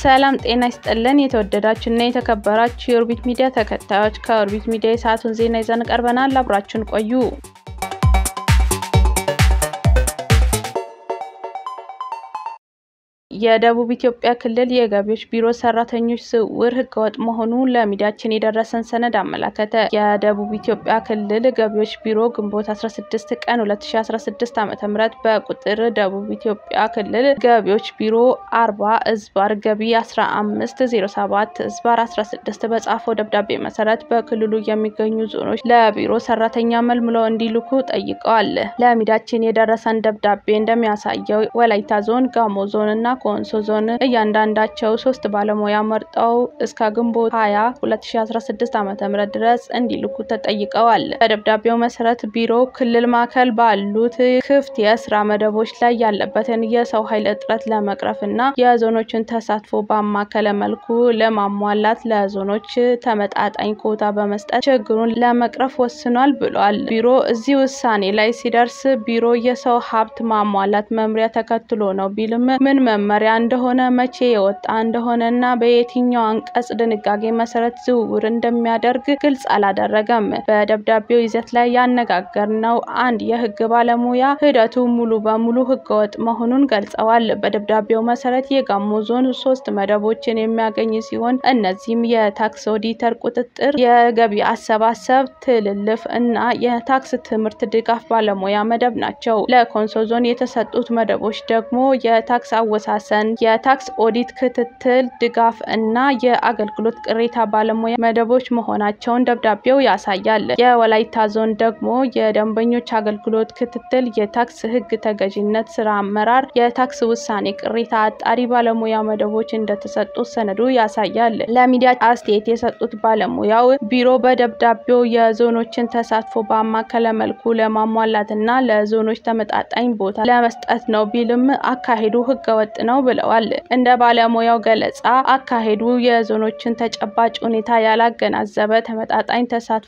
ሰላም ጤና ይስጥልን የተወደዳችሁና የተከበራችሁ የኦርቢት ሚዲያ ተከታዮች ከኦርቢት ሚዲያ የሰዓቱን ዜና ይዘን ቀርበናል አብራችሁን ቆዩ የደቡብ ኢትዮጵያ ክልል የገቢዎች ቢሮ ሰራተኞች ዝውውር ህገወጥ መሆኑ ለሚዲያችን የደረሰን ሰነድ አመላከተ የደቡብ ኢትዮጵያ ክልል ገቢዎች ቢሮ ግንቦት 16 ቀን 2016 ዓ.ም በቁጥር ደቡብ ኢትዮጵያ ክልል ገቢዎች ቢሮ 40 ዝባር ገቢ 1507 ዝባር 16 በጻፈው ደብዳቤ መሰረት በክልሉ የሚገኙ ዞኖች ለቢሮ ሰራተኛ መልምለው እንዲልኩ ጠይቀዋል ለሚዲያችን የደረሰን ደብዳቤ እንደሚያሳየው ወላይታ ዞን ጋሞ ዞንና ኮንሶ ዞን እያንዳንዳቸው 3 ባለሙያ መርጠው እስከ ግንቦት 20 2016 ዓ.ም ድረስ እንዲልኩ ተጠይቀዋል በደብዳቤው መሰረት ቢሮ ክልል ማከል ባሉት ክፍት የስራ መደቦች ላይ ያለበትን የሰው ኃይል እጥረት ለመቅረፍና የዞኖችን ተሳትፎ በማከለ መልኩ ለማሟላት ለዞኖች ተመጣጣኝ ኮታ በመስጠት ችግሩን ለመቅረፍ ወስኗል ብሏል ቢሮ እዚህ ውሳኔ ላይ ሲደርስ ቢሮ የሰው ሀብት ማሟላት መምሪያ ተከትሎ ነው ቢልም ምን መመሪያ እንደሆነ መቼ የወጣ እንደሆነና በየትኛው አንቀጽ ድንጋጌ መሰረት ዝውውር እንደሚያደርግ ግልጽ አላደረገም በደብዳቤው ይዘት ላይ ያነጋገርነው አንድ የህግ ባለሙያ ሂደቱ ሙሉ በሙሉ ህገወጥ መሆኑን ገልጸዋል በደብዳቤው መሰረት የጋሞ ዞን 3 መደቦችን የሚያገኝ ሲሆን እነዚህም የታክስ ኦዲተር ቁጥጥር የገቢ አሰባሰብ ትልልፍ እና የታክስ ትምህርት ድጋፍ ባለሙያ መደብ ናቸው ለኮንሶ ዞን የተሰጡት መደቦች ደግሞ የታክስ አወሳሰን የታክስ ኦዲት ክትትል ድጋፍ እና የአገልግሎት ቅሬታ ባለሙያ መደቦች መሆናቸውን ደብዳቤው ያሳያል የወላይታ ዞን ደግሞ የደንበኞች አገልግሎት ክትትል የታክስ ህግ ተገዥነት ስራ አመራር የታክስ ውሳኔ ቅሬታ አጣሪ ባለሙያ መደቦች እንደተሰጡት ሰነዱ ያሳያል ለሚዲያ አስተያየት የሰጡት ባለሙያው ቢሮ በደብዳቤው የዞኖችን ተሳትፎ በማከለ መልኩ ለማሟላትና ለዞኖች ተመጣጣኝ ቦታ ለመስጠት ነው ቢልም አካሄዱ ህገወጥ ነው ብለዋል እንደ ባለሙያው ገለጻ አካሄዱ የዞኖችን ተጨባጭ ሁኔታ ያላገናዘበ ተመጣጣኝ ተሳትፎ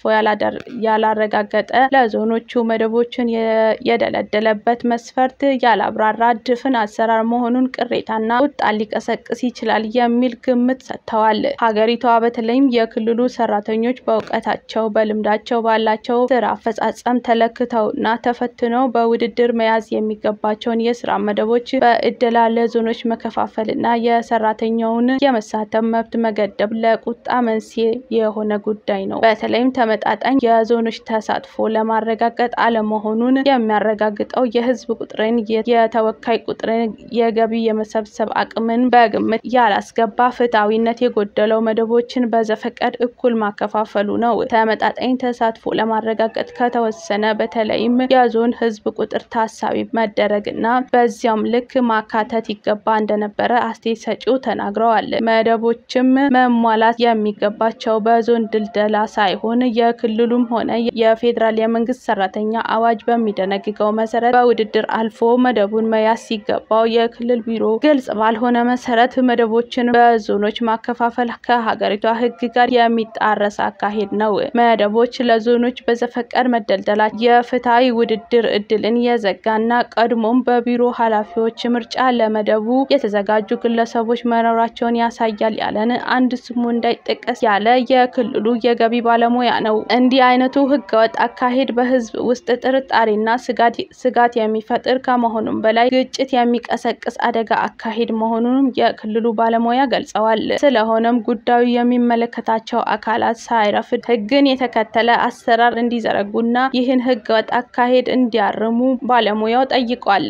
ያላረጋገጠ ለዞኖቹ መደቦችን የደለደለበት መስፈርት ያላብራራ ድፍን አሰራር መሆኑን ቅሬታና ቁጣ ሊቀሰቅስ ይችላል የሚል ግምት ሰጥተዋል ሀገሪቷ በተለይም የክልሉ ሰራተኞች በእውቀታቸው በልምዳቸው ባላቸው ስራ አፈጻጸም ተለክተውና ተፈትነው በውድድር መያዝ የሚገባቸውን የስራ መደቦች በእድላ ለዞኖች መከፋፈልና የሰራተኛውን የመሳተፍ መብት መገደብ ለቁጣ መንስኤ የሆነ ጉዳይ ነው በተለይም ተመጣጣኝ የዞኖች ተሳትፎ ለማረጋገጥ አለመሆኑን የሚያረጋግጠው የህዝብ ቁጥርን የተወካይ ቁጥርን የገቢ የመሰብሰብ አቅምን በግምት ያላስገባ ፍትሃዊነት የጎደለው መደቦችን በዘፈቀድ እኩል ማከፋፈሉ ነው ተመጣጣኝ ተሳትፎ ለማረጋገጥ ከተወሰነ በተለይም የዞን ህዝብ ቁጥር ታሳቢ መደረግና በዚያም ልክ ማካተት ይገባ እንደነበረ አስተያየት ሰጪው ተናግረዋል መደቦችም መሟላት የሚገባቸው በዞን ድልደላ ሳይሆን የክልሉም ሆነ የፌደራል የመንግስት ሰራተኛ አዋጅ በሚደነግገው መሰረት በውድድር አልፎ መደቡን መያዝ ሲገባው የክልል ቢሮ ግልጽ ባልሆነ መሰረት መደቦችን በዞኖች ማከፋፈል ከሀገሪቷ ህግ ጋር የሚጣረስ አካሄድ ነው መደቦች ለዞኖች በዘፈቀድ መደልደላ የፍትሃዊ ውድድር እድልን የዘጋና ቀድሞም በቢሮ ኃላፊዎች ምርጫ ለመደቡ የተዘጋጁ ግለሰቦች መኖራቸውን ያሳያል ያለን አንድ ስሙ እንዳይጠቀስ ያለ የክልሉ የገቢ ባለሙያ ነው እንዲህ አይነቱ ህገወጥ አካሄድ በህዝብ ውስጥ ጥርጣሬና ስጋት የሚፈጥር ከመሆኑም በላይ ግጭት የሚቀሰቅስ አደጋ አካሄድ መሆኑን የክልሉ ባለሙያ ገልጸዋል ስለሆነም ጉዳዩ የሚመለከታቸው አካላት ሳይረፍድ ህግን የተከተለ አሰራር እንዲዘረጉና ይህን ህገወጥ አካሄድ እንዲያርሙ ባለሙያው ጠይቋል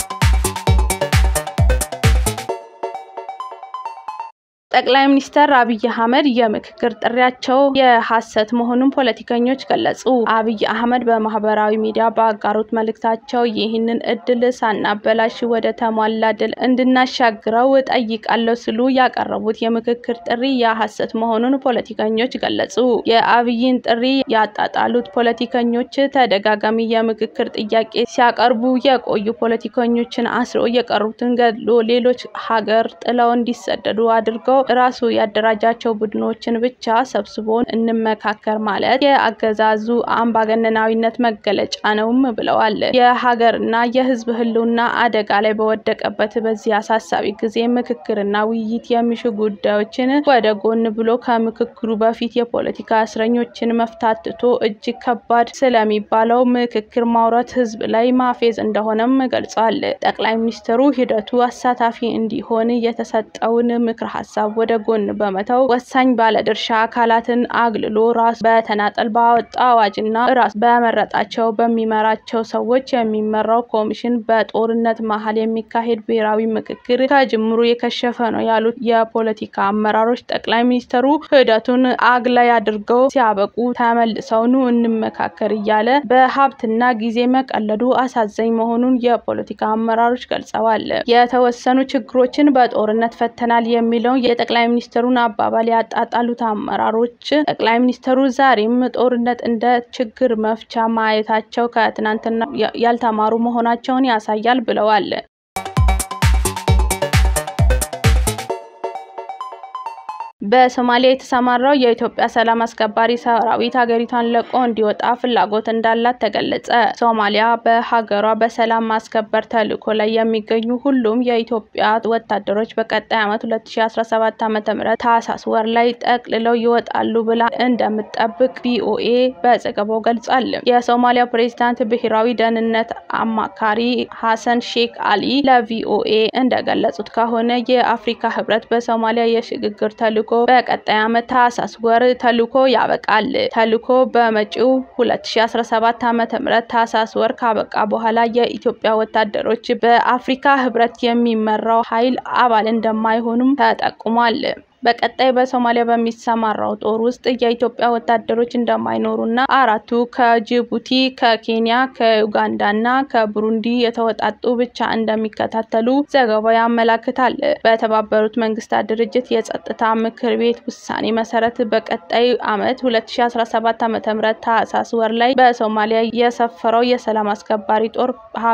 ጠቅላይ ሚኒስትር አብይ አህመድ የምክክር ጥሪያቸው የሐሰት መሆኑን ፖለቲከኞች ገለጹ አብይ አህመድ በማህበራዊ ሚዲያ ባጋሩት መልእክታቸው ይህንን እድል ሳናበላሽ ወደ ተሟላ ድል እንድናሻግረው ጠይቃለሁ ሲሉ ያቀረቡት የምክክር ጥሪ የሐሰት መሆኑን ፖለቲከኞች ገለጹ የአብይን ጥሪ ያጣጣሉት ፖለቲከኞች ተደጋጋሚ የምክክር ጥያቄ ሲያቀርቡ የቆዩ ፖለቲከኞችን አስሮ የቀሩትን ገድሎ ሌሎች ሀገር ጥለው እንዲሰደዱ አድርገው ራሱ ያደራጃቸው ቡድኖችን ብቻ ሰብስቦ እንመካከር ማለት የአገዛዙ አምባገነናዊነት መገለጫ ነውም ብለዋል። የሀገርና የህዝብ ህልውና አደጋ ላይ በወደቀበት በዚህ አሳሳቢ ጊዜ ምክክርና ውይይት የሚሹ ጉዳዮችን ወደ ጎን ብሎ ከምክክሩ በፊት የፖለቲካ እስረኞችን መፍታት ትቶ እጅግ ከባድ ስለሚባለው ምክክር ማውራት ህዝብ ላይ ማፌዝ እንደሆነም ገልጿል። ጠቅላይ ሚኒስትሩ ሂደቱ አሳታፊ እንዲሆን የተሰጠውን ምክር ሐሳብ ወደ ጎን በመተው ወሳኝ ባለድርሻ አካላትን አግልሎ ራስ በተናጠል ባወጣው አዋጅና ራስ በመረጣቸው በሚመራቸው ሰዎች የሚመራው ኮሚሽን በጦርነት መሃል የሚካሄድ ብሔራዊ ምክክር ከጅምሩ የከሸፈ ነው ያሉት የፖለቲካ አመራሮች ጠቅላይ ሚኒስትሩ ሂደቱን አግላይ አድርገው ሲያበቁ ተመልሰው እንመካከር እያለ በሀብትና ጊዜ መቀለዱ አሳዛኝ መሆኑን የፖለቲካ አመራሮች ገልጸዋል። የተወሰኑ ችግሮችን በጦርነት ፈተናል የሚለው የጠቅላይ ሚኒስትሩን አባባል ያጣጣሉት አመራሮች ጠቅላይ ሚኒስትሩ ዛሬም ጦርነት እንደ ችግር መፍቻ ማየታቸው ከትናንትና ያልተማሩ መሆናቸውን ያሳያል ብለዋል። በሶማሊያ የተሰማራው የኢትዮጵያ ሰላም አስከባሪ ሰራዊት ሀገሪቷን ለቆ እንዲወጣ ፍላጎት እንዳላት ተገለጸ። ሶማሊያ በሀገሯ በሰላም ማስከበር ተልዕኮ ላይ የሚገኙ ሁሉም የኢትዮጵያ ወታደሮች በቀጣይ ዓመት 2017 ዓ.ም ታህሳስ ወር ላይ ጠቅልለው ይወጣሉ ብላ እንደምትጠብቅ ቪኦኤ በዘገባው ገልጿል። የሶማሊያ ፕሬዝዳንት ብሔራዊ ደህንነት አማካሪ ሐሰን ሼክ አሊ ለቪኦኤ እንደገለጹት ከሆነ የአፍሪካ ህብረት በሶማሊያ የሽግግር ተልዕኮ በቀጣይ ዓመት ታህሳስ ወር ተልዕኮ ያበቃል። ተልዕኮ በመጪው 2017 ዓ.ም ታህሳስ ወር ካበቃ በኋላ የኢትዮጵያ ወታደሮች በአፍሪካ ህብረት የሚመራው ኃይል አባል እንደማይሆኑም ተጠቁሟል። በቀጣይ በሶማሊያ በሚሰማራው ጦር ውስጥ የኢትዮጵያ ወታደሮች እንደማይኖሩና አራቱ ከጅቡቲ፣ ከኬንያ፣ ከዩጋንዳና ከቡሩንዲ የተወጣጡ ብቻ እንደሚከታተሉ ዘገባው ያመለክታል። በተባበሩት መንግስታት ድርጅት የጸጥታ ምክር ቤት ውሳኔ መሰረት በቀጣይ ዓመት 2017 ዓ.ም ታህሳስ ወር ላይ በሶማሊያ የሰፈረው የሰላም አስከባሪ ጦር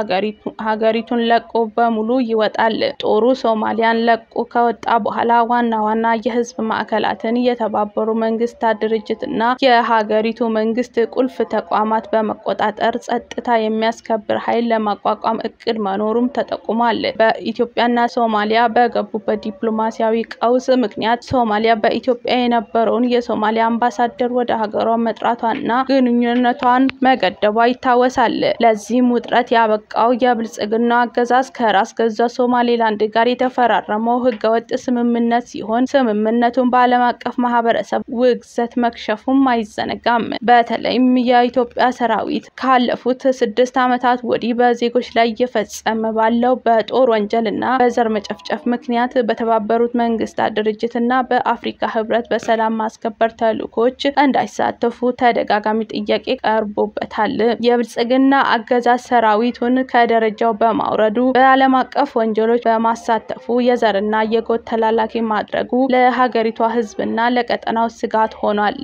ሀገሪቱን ለቆ በሙሉ ይወጣል። ጦሩ ሶማሊያን ለቆ ከወጣ በኋላ ዋና የህዝብ ማዕከላትን የተባበሩ መንግስታት ድርጅትና የሀገሪቱ መንግስት ቁልፍ ተቋማት በመቆጣጠር ጸጥታ የሚያስከብር ኃይል ለማቋቋም እቅድ መኖሩም ተጠቁሟል። በኢትዮጵያና ሶማሊያ በገቡበት ዲፕሎማሲያዊ ቀውስ ምክንያት ሶማሊያ በኢትዮጵያ የነበረውን የሶማሊያ አምባሳደር ወደ ሀገሯ መጥራቷና ግንኙነቷን መገደቧ ይታወሳል። ለዚህም ውጥረት ያበቃው የብልጽግና አገዛዝ ከራስ ገዟ ሶማሌላንድ ጋር የተፈራረመው ህገወጥ ስምምነት ሲሆን ስምምነቱን በዓለም አቀፍ ማህበረሰብ ውግዘት መክሸፉም አይዘነጋም። በተለይም የኢትዮጵያ ሰራዊት ካለፉት 6 ዓመታት ወዲህ በዜጎች ላይ እየፈጸመ ባለው በጦር ወንጀልና በዘር መጨፍጨፍ ምክንያት በተባበሩት መንግስታት ድርጅትና በአፍሪካ ህብረት በሰላም ማስከበር ተልዕኮች እንዳይሳተፉ ተደጋጋሚ ጥያቄ ቀርቦበታል። የብልጽግና አገዛዝ ሰራዊቱን ከደረጃው በማውረዱ በዓለም አቀፍ ወንጀሎች በማሳተፉ የዘርና የጎጥ ተላላኪ ማድረጉ ለሀገሪቷ ህዝብና ለቀጠናው ስጋት ሆኗል።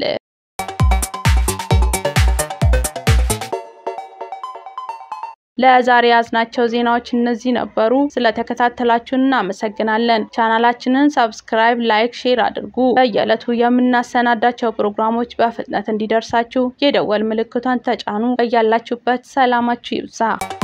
ለዛሬ ያዝናቸው ዜናዎች እነዚህ ነበሩ። ስለተከታተላችሁን እናመሰግናለን። ቻናላችንን ሰብስክራይብ፣ ላይክ፣ ሼር አድርጉ። በየዕለቱ የምናሰናዳቸው ፕሮግራሞች በፍጥነት እንዲደርሳችሁ የደወል ምልክቷን ተጫኑ። በያላችሁበት ሰላማችሁ ይብዛ።